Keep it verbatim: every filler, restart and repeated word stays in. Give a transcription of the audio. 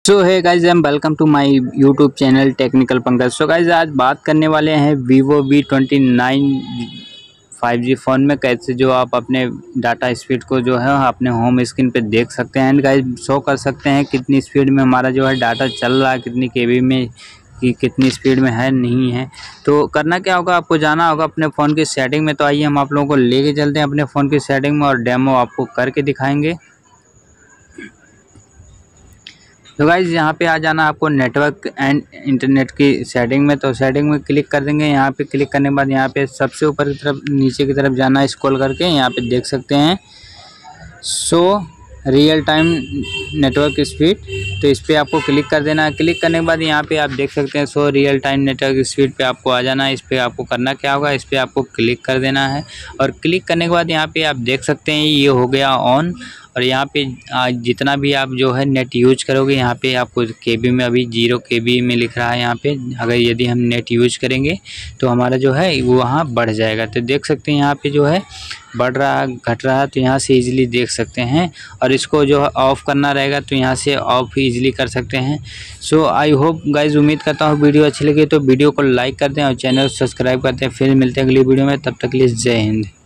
सो है guys am welcome to my YouTube channel technical Pankaj. So guys आज बात करने वाले हैं Vivo V twenty nine five G phone में कैसे जो आप अपने डाटा स्पीड को जो है अपने होम स्क्रीन पे देख सकते हैं एंड गाइज शो कर सकते हैं कितनी स्पीड में हमारा जो है डाटा चल रहा है, कितनी केबी में कि कितनी स्पीड में है नहीं है। तो करना क्या होगा, आपको जाना होगा अपने फ़ोन की सेटिंग में। तो आइए हम आप लोगों को लेके चलते हैं अपने फ़ोन की सेटिंग में और डेमो आपको करके दिखाएंगे। तो गाइज़ यहाँ पे आ जाना आपको नेटवर्क एंड इंटरनेट की सेटिंग में। तो सेटिंग में क्लिक कर देंगे। यहाँ पे क्लिक करने के बाद यहाँ पे सबसे ऊपर की तरफ नीचे की तरफ जाना है स्क्रॉल करके। यहाँ पे देख सकते हैं so real time network speed, तो इस पर आपको क्लिक कर देना है। क्लिक करने के बाद यहाँ पे आप देख सकते हैं so real time network speed पे आपको आ जाना है। इस पर आपको करना क्या होगा, इस पर आपको क्लिक कर देना है और क्लिक करने के बाद यहाँ पे आप देख सकते हैं ये हो गया ऑन। और यहाँ पे जितना भी आप जो है नेट यूज करोगे, यहाँ पे आपको केबी में अभी जीरो केबी में लिख रहा है। यहाँ पे अगर यदि हम नेट यूज करेंगे तो हमारा जो है वो वहाँ बढ़ जाएगा। तो देख सकते हैं यहाँ पे जो है बढ़ रहा घट रहा, तो यहाँ से इजीली देख सकते हैं। और इसको जो है ऑफ़ करना रहेगा तो यहाँ से ऑफ़ इजीली कर सकते हैं। सो आई होप गाइज, उम्मीद करता हूँ वीडियो अच्छी लगी तो वीडियो को लाइक कर दें और चैनल सब्सक्राइब करते हैं। फिर मिलते हैं अगली वीडियो में, तब तक के लिए जय हिंद।